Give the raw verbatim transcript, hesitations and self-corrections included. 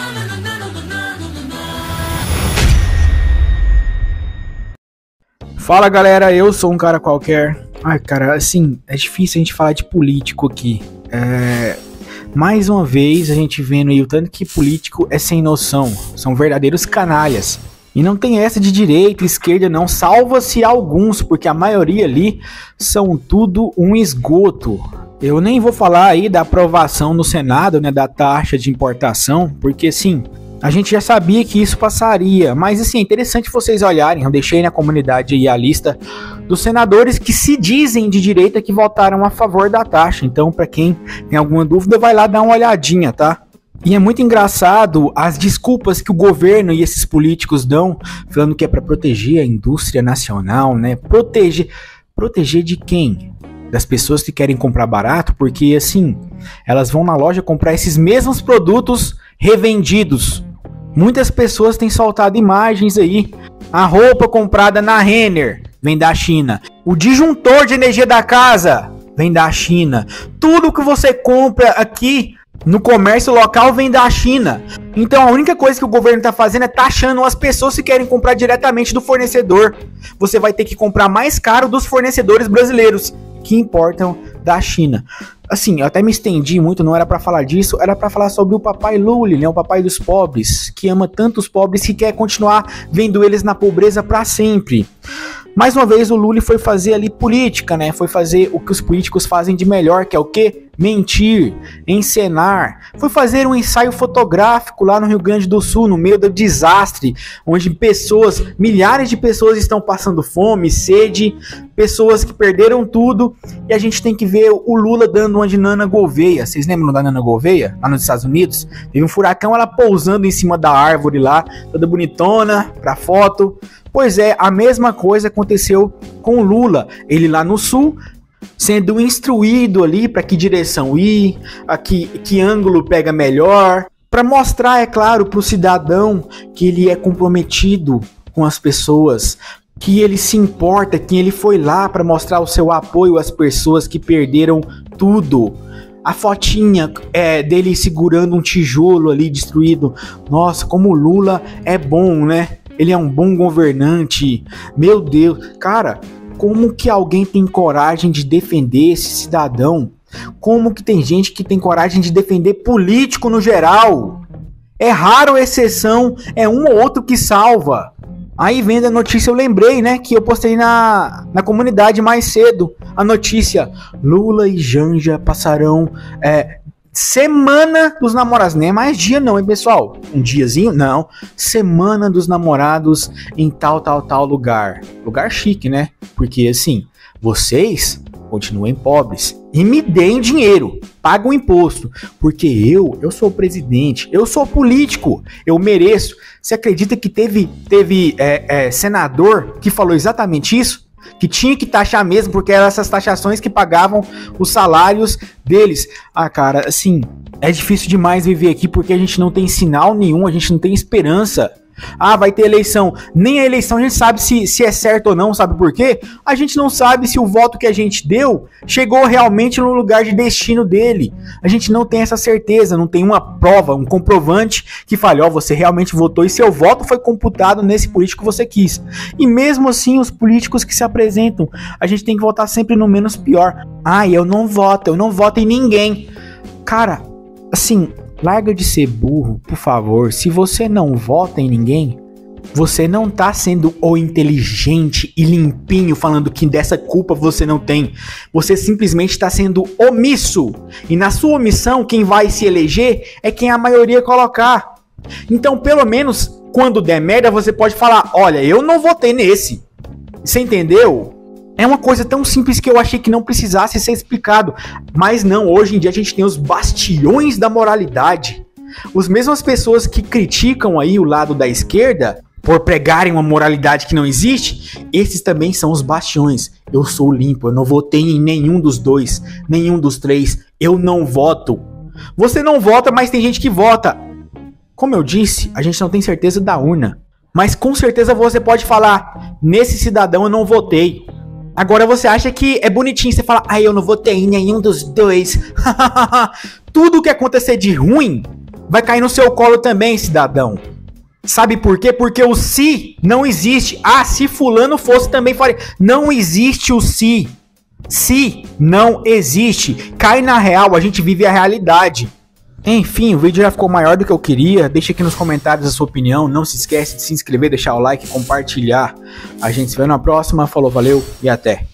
Fala galera, eu sou um cara qualquer. Ai cara, assim, é difícil a gente falar de político aqui. É... Mais uma vez a gente vendo aí o tanto que político é sem noção. São verdadeiros canalhas. E não tem essa de direita e esquerda não, salva-se alguns, porque a maioria ali são tudo um esgoto. Eu nem vou falar aí da aprovação no Senado, né, da taxa de importação, porque assim, a gente já sabia que isso passaria, mas assim, é interessante vocês olharem, eu deixei na comunidade aí a lista dos senadores que se dizem de direita que votaram a favor da taxa, então para quem tem alguma dúvida vai lá dar uma olhadinha, tá? E é muito engraçado as desculpas que o governo e esses políticos dão, falando que é para proteger a indústria nacional, né? Proteger, proteger de quem? Das pessoas que querem comprar barato, porque assim, elas vão na loja comprar esses mesmos produtos revendidos. Muitas pessoas têm soltado imagens aí. A roupa comprada na Renner vem da China. O disjuntor de energia da casa vem da China. Tudo que você compra aqui no comércio local vem da China. Então a única coisa que o governo está fazendo é taxando as pessoas que querem comprar diretamente do fornecedor. Você vai ter que comprar mais caro dos fornecedores brasileiros que importam da China. Assim, eu até me estendi muito, não era pra falar disso, era pra falar sobre o papai Lula, né, o papai dos pobres, que ama tanto os pobres que quer continuar vendo eles na pobreza pra sempre. Mais uma vez o Lula foi fazer ali política, né, foi fazer o que os políticos fazem de melhor, que é o quê? Mentir, encenar. Foi fazer um ensaio fotográfico lá no Rio Grande do Sul, no meio do desastre, onde pessoas, milhares de pessoas estão passando fome, sede, pessoas que perderam tudo, e a gente tem que ver o Lula dando uma de Nana Gouveia. Vocês lembram da Nana Gouveia? Lá nos Estados Unidos? Teve um furacão, ela pousando em cima da árvore lá, toda bonitona, pra foto. Pois é, a mesma coisa aconteceu com o Lula. Ele lá no Sul, sendo instruído ali para que direção ir, a que, que ângulo pega melhor, para mostrar, é claro, para o cidadão que ele é comprometido com as pessoas, que ele se importa, que ele foi lá para mostrar o seu apoio às pessoas que perderam tudo. A fotinha é, dele segurando um tijolo ali destruído. Nossa, como o Lula é bom, né? Ele é um bom governante. Meu Deus, cara, como que alguém tem coragem de defender esse cidadão? Como que tem gente que tem coragem de defender político no geral? É raro a exceção, é um ou outro que salva. Aí vendo a notícia eu lembrei, né, que eu postei na, na comunidade mais cedo. A notícia, Lula e Janja passarão é, Semana dos Namorados. Nem é mais dia não, hein, pessoal? Um diazinho? Não. Semana dos Namorados em tal, tal, tal lugar. Lugar chique, né? Porque assim, vocês continuem pobres e me deem dinheiro, pagam imposto, porque eu, eu sou o presidente, eu sou político, eu mereço. Você acredita que teve, teve é, é, senador que falou exatamente isso? Que tinha que taxar mesmo, porque eram essas taxações que pagavam os salários deles. Ah, cara, assim, é difícil demais viver aqui porque a gente não tem sinal nenhum, a gente não tem esperança. Ah, vai ter eleição. Nem a eleição a gente sabe se, se é certo ou não, sabe por quê? A gente não sabe se o voto que a gente deu chegou realmente no lugar de destino dele. A gente não tem essa certeza, não tem uma prova, um comprovante que fale, ó, você realmente votou e seu voto foi computado nesse político que você quis. E mesmo assim, os políticos que se apresentam, a gente tem que votar sempre no menos pior. Ah, eu não voto, eu não voto em ninguém. Cara, assim, larga de ser burro, por favor. Se você não vota em ninguém, você não tá sendo o inteligente e limpinho falando que dessa culpa você não tem. Você simplesmente está sendo omisso. E na sua omissão, quem vai se eleger é quem a maioria colocar. Então, pelo menos, quando der merda, você pode falar, olha, eu não votei nesse. Você entendeu? É uma coisa tão simples que eu achei que não precisasse ser explicado. Mas não, hoje em dia a gente tem os bastiões da moralidade. As mesmas pessoas que criticam aí o lado da esquerda por pregarem uma moralidade que não existe, esses também são os bastiões. Eu sou limpo, eu não votei em nenhum dos dois, nenhum dos três, eu não voto. Você não vota, mas tem gente que vota. Como eu disse, a gente não tem certeza da urna. Mas com certeza você pode falar, nesse cidadão eu não votei. Agora você acha que é bonitinho você falar, ah, eu não votei em nenhum dos dois. Tudo que acontecer de ruim, vai cair no seu colo também, cidadão. Sabe por quê? Porque o se não existe. Ah, se fulano fosse também faria. Não existe o se. Se não existe. Cai na real, a gente vive a realidade. Enfim, o vídeo já ficou maior do que eu queria. Deixa aqui nos comentários a sua opinião. Não se esquece de se inscrever, deixar o like, compartilhar. A gente se vê na próxima. Falou, valeu e até.